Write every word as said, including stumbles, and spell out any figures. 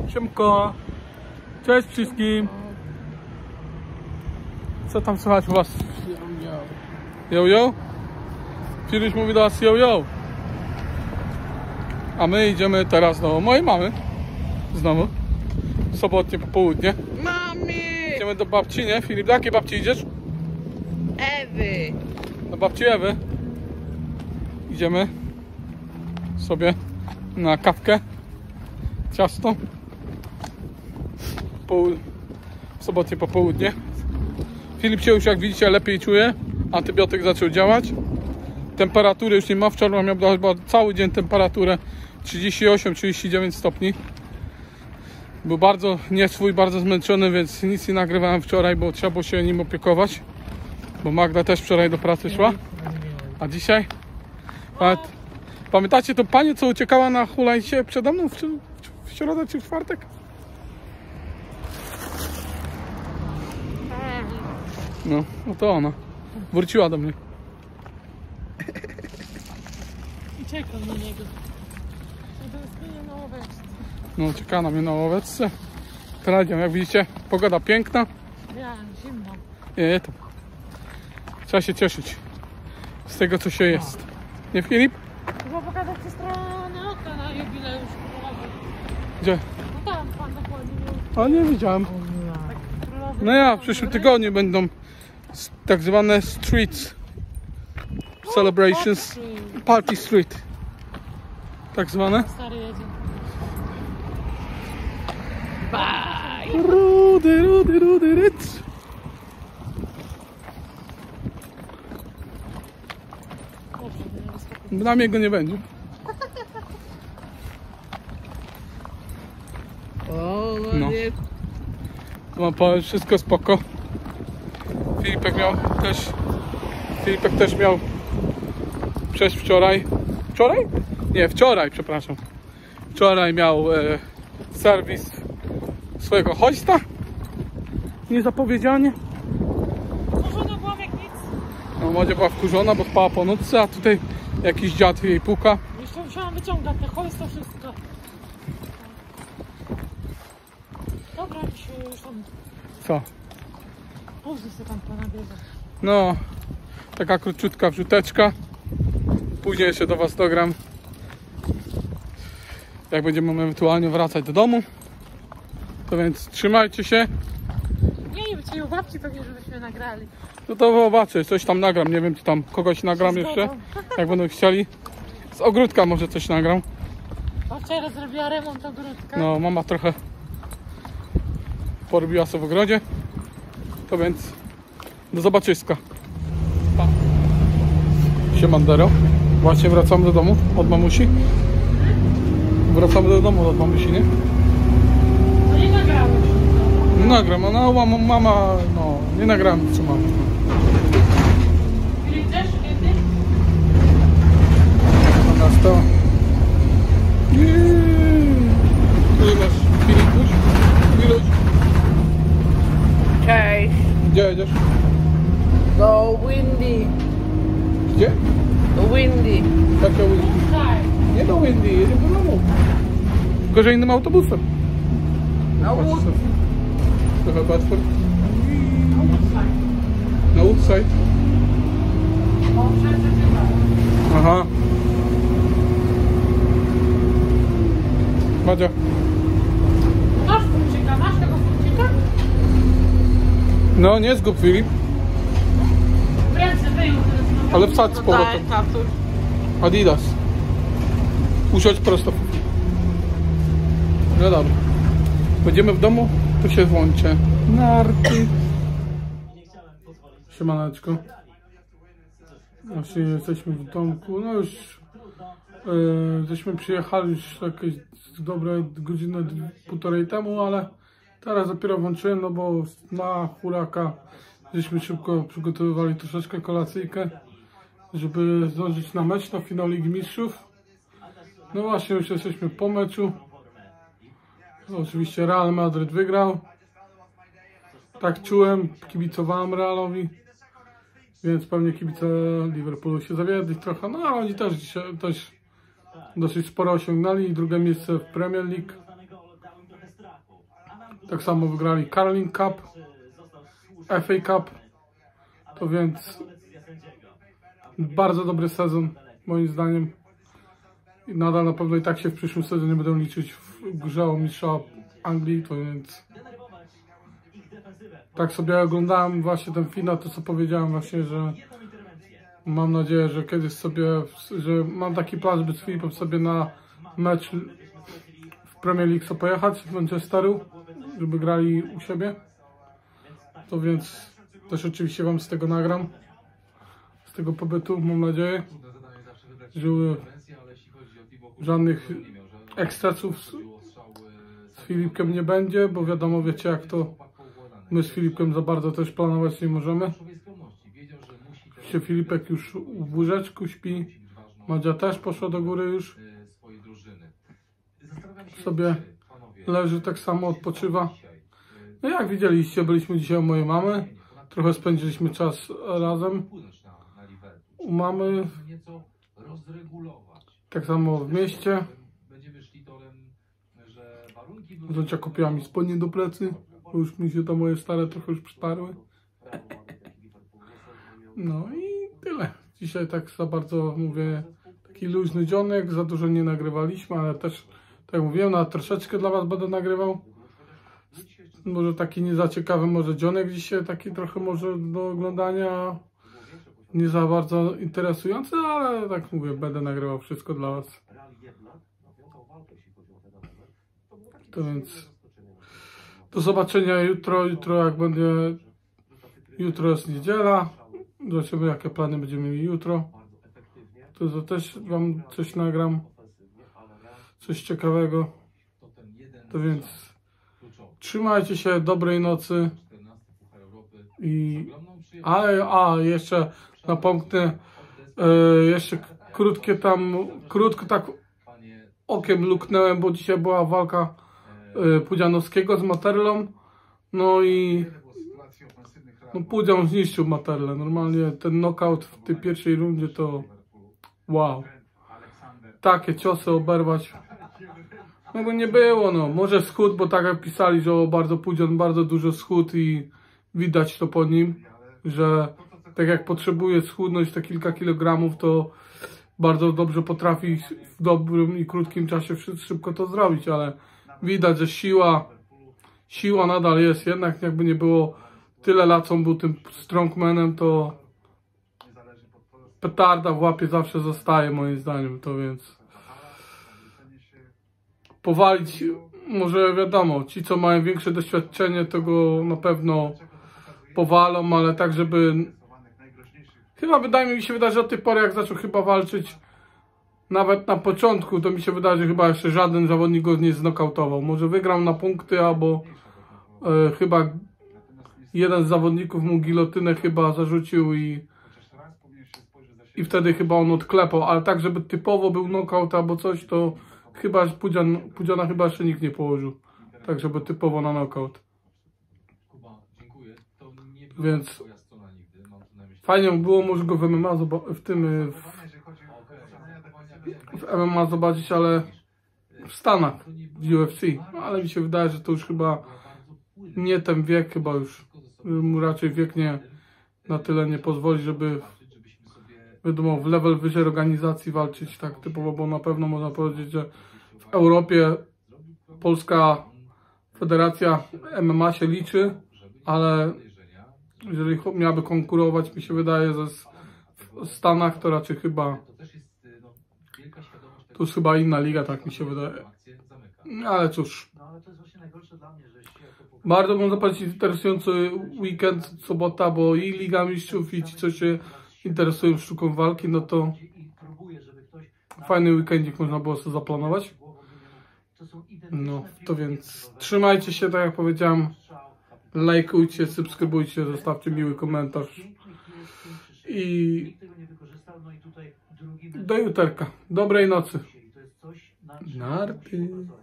Siemko. Cześć wszystkim. Co tam słychać u was? Yo yo. Filuś mówi do nas yo yo. A my idziemy teraz do mojej mamy. Znowu. Sobotnie popołudnie. Mami! Idziemy do babci, nie? Filip, do jakiej babci idziesz? Ewy! Do babci Ewy. Idziemy sobie na kawkę, ciasto. Po, w sobotnie popołudnie. Filip się już, jak widzicie, lepiej czuje. Antybiotyk zaczął działać. Temperatury już nie ma. Wczoraj miał chyba cały dzień temperaturę trzydzieści osiem trzydzieści dziewięć stopni. Był bardzo nieswój, bardzo zmęczony, więc nic nie nagrywałem wczoraj, bo trzeba było się nim opiekować. Bo Magda też wczoraj do pracy szła. A dzisiaj? Pamiętacie tą panią, co uciekała na hulajcie przede mną w, w środę czy w czwartek? No, no to ona. Wróciła do mnie. I czekam na niego. Na ławeczce. No, czeka na mnie na ławeczce. Teraz idziemy, jak widzicie, pogoda piękna. Ja, zimno. Nie, to trzeba się cieszyć z tego, co się jest. Nie, Filip? Chyba pokazać ci stronę okna na jubileusz królowy. Gdzie? No tam, pan dokładnie. A nie widziałem. Tak, królowy. No ja, w przyszłym tygodniu będą s- tak zwane streets celebrations. Party street. Tak zwane. Stary jedzie. Rudy, rudy, rudy, ryc. Dobrze, nie wyskakuje. Dla mnie go nie będzie. O, No. Mam powiem, wszystko spoko. Filipek miał też. Filipek też miał przez wczoraj. Wczoraj? Nie, wczoraj, przepraszam. Wczoraj miał e, serwis swojego hoista. Niezapowiedzianie. Kurzona byłam jak nic. No, Młodzia była wkurzona, bo spała po nocy, a tutaj jakiś dziad jej puka. Jeszcze musiałam wyciągać te hojsto, wszystko. Dobra, już, już tam. Co? Później sobie tam ponagrywa. No, taka króciutka wrzuteczka. Później jeszcze do was dogram, jak będziemy ewentualnie wracać do domu. To więc trzymajcie się. Nie, nie będzie u babci pewnie, żebyśmy nagrali. No to zobaczę, coś tam nagram. Nie wiem, czy tam kogoś nagram jeszcze, jak będą chcieli. Z ogródka może coś nagram. Babcia raz zrobiła remont ogródka. No, mama trochę porobiła sobie w ogrodzie. To więc do zobaczyska. Pa. Siemandero. Właśnie wracamy do domu od mamusi. Wracamy do domu od mamusi, nie? No nie nagrałeś. No nagram, no mama, mama no nie nagrałem, co mam. Filip też? Kiedy? Na nas to. Tu masz Filipuś. Filuś. Cześć! Gdzie jedziesz? Do Windy! Gdzie? Do Windy! Tak, do Windy. Tak. Nie do Windy, jedziemy do domu. Tylko, że innym autobusem. Na Patrz Wood! sobie. Trochę Bedford. Na Woodside. Aha. Madzia. Masz kurczyka, masz tego kurczyka? No nie zgub, Filip, W ręce wyjął teraz. No. ale wsadź z powrotem. Tatuś. Adidas. Usiądź prosto. No dobra. Będziemy w domu, to się włączę. Narty. Siemaneczko. Właśnie jesteśmy w domku. No już yy, żeśmy przyjechali już jakieś dobre godzinę, półtorej temu, ale teraz dopiero włączyłem, no bo na huraka żeśmy szybko przygotowywali troszeczkę kolacyjkę, żeby zdążyć na mecz, na finał Ligi Mistrzów. No właśnie, już jesteśmy po meczu. No, oczywiście Real Madryt wygrał. Tak czułem, kibicowałem Realowi, więc pewnie kibice Liverpoolu się zawiedli trochę. No ale oni też dzisiaj też dosyć sporo osiągnęli. Drugie miejsce w Premier League. Tak samo wygrali Carling Cup, F A Cup. To więc bardzo dobry sezon moim zdaniem. I nadal na pewno i tak się w przyszłym sezonie będą liczyć w grze o mistrza Anglii, to więc tak sobie oglądałem właśnie ten finał, to co powiedziałem właśnie, że mam nadzieję, że kiedyś sobie, że mam taki plan, żeby z Filipem sobie na mecz w Premier League co pojechać w Manchesteru, żeby grali u siebie. To więc też oczywiście wam z tego nagram, z tego pobytu, mam nadzieję, że żadnych ekscesów z, z Filipkiem nie będzie, bo wiadomo, wiecie jak to, my z Filipkiem za bardzo też planować nie możemy. Się Filipek już w łóżeczku śpi, Madzia też poszła do góry już, sobie leży, tak samo odpoczywa. No jak widzieliście, byliśmy dzisiaj u mojej mamy, trochę spędziliśmy czas razem u mamy, tak samo w mieście. Zocia kupiła mi spodnie do plecy, bo już mi się to moje stare trochę już przytarły. No i tyle. Dzisiaj tak za bardzo mówię, taki luźny dzionek, za dużo nie nagrywaliśmy, ale też, tak jak mówiłem, na troszeczkę dla was będę nagrywał. Może taki nie za ciekawy może dzionek dzisiaj, taki trochę może do oglądania, nie za bardzo interesujący, ale tak mówię, będę nagrywał wszystko dla was. To więc do zobaczenia jutro, jutro jak będzie, jutro jest niedziela, zobaczymy jakie plany będziemy mieli jutro, to, to też wam coś nagram, coś ciekawego, to więc trzymajcie się, dobrej nocy i ale, a jeszcze napomknę, e, jeszcze krótkie tam, krótko tak okiem luknąłem, bo dzisiaj była walka e, Pudzianowskiego z Materlą, no i no, Pudzian zniszczył Materlę, normalnie ten knockout w tej pierwszej rundzie to wow, takie ciosy oberwać, no bo nie było, no, może schód, bo tak jak pisali, że bardzo Pudzian bardzo dużo schód i widać to po nim, że tak jak potrzebuje schudnąć te kilka kilogramów, to bardzo dobrze potrafi w dobrym i krótkim czasie szybko to zrobić, ale widać, że siła, siła nadal jest, jednak jakby nie było tyle lat, co on był tym strongmanem, to petarda w łapie zawsze zostaje moim zdaniem, to więc powalić, może wiadomo, ci co mają większe doświadczenie, to go na pewno powalą, ale tak żeby, chyba wydaje mi się, wydaje, że od tej pory jak zaczął chyba walczyć, nawet na początku, to mi się wydaje, że chyba jeszcze żaden zawodnik go nie znokautował. Może wygrał na punkty, albo e, chyba jeden z zawodników mu gilotynę chyba zarzucił i i wtedy chyba on odklepał, ale tak, żeby typowo był knockout albo coś, to chyba Pudzian, Pudziana chyba jeszcze nikt nie położył. Tak, żeby typowo na knockout. Więc fajnie było, może go w M M A w tym w, w M M A zobaczyć, ale w Stanach, w U F C. No, ale mi się wydaje, że to już chyba nie ten wiek, chyba już mu raczej wiek nie na tyle nie pozwoli, żeby wiadomo, w level wyżej organizacji walczyć tak typowo, bo na pewno można powiedzieć, że w Europie Polska Federacja M M A się liczy, ale jeżeli miałaby konkurować, mi się wydaje, że w Stanach to raczej chyba to jest chyba inna liga, tak mi się wydaje. Ale cóż, bardzo można powiedzieć interesujący weekend, sobota, bo i Liga Mistrzów, i ci, co się interesują sztuką walki, no to fajny weekendzik można było sobie zaplanować. No, to więc trzymajcie się, tak jak powiedziałem, lajkujcie, subskrybujcie, zostawcie miły komentarz i do juterka. Dobrej nocy. Narty.